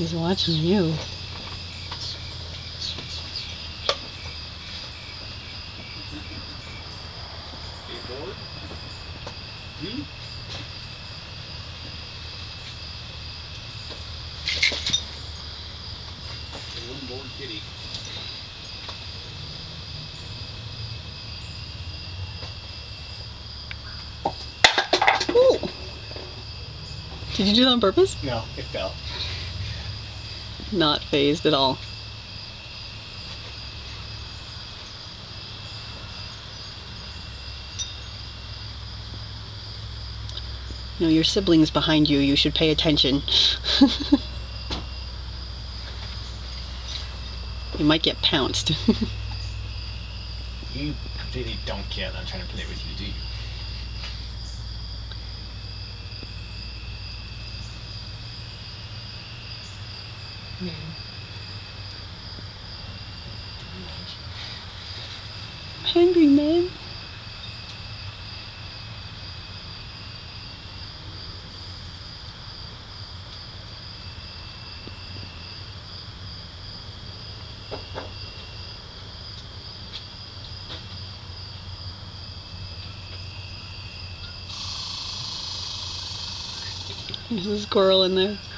He's watching you. Bored? Hmm? One bored kitty. Ooh. Did you do that on purpose? No, it fell. Not phased at all. You know, your siblings behind you, you should pay attention. You might get pounced. You really don't care that I'm trying to play with you, do you? I'm hungry, man. There's a squirrel in there.